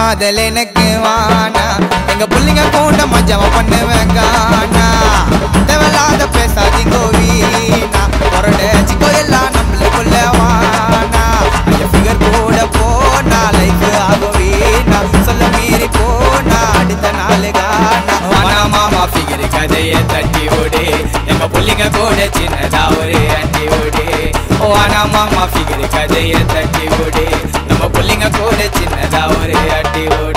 காதல் எனக்கு வானா எங்க புள்ளிங்க கூட மஜாவ பண்ணுவேன் கானா தேவையில்லாத பேசாதீங்கோ வீணா பொறடச்சிக்கோ எல்லாம் நம்மளுக்குள்ள வானா ஃபிகர் கூட போனா லைஃப் ஆகும் வீணா சொல்ல மீறி போனா அடுத்த நாள் கானா வானா மாமா ஃபிகர் கதையை தட்டி ஓடு எங்க புள்ளிங்க கூட சின்னதா ஒரு அண்டி ஓடு வானா மாமா ஃபிகர் கதையை தட்டி ஓடு நம்ம புள்ளிங்க கூட சின்னதா ஒரு அடி ஓடு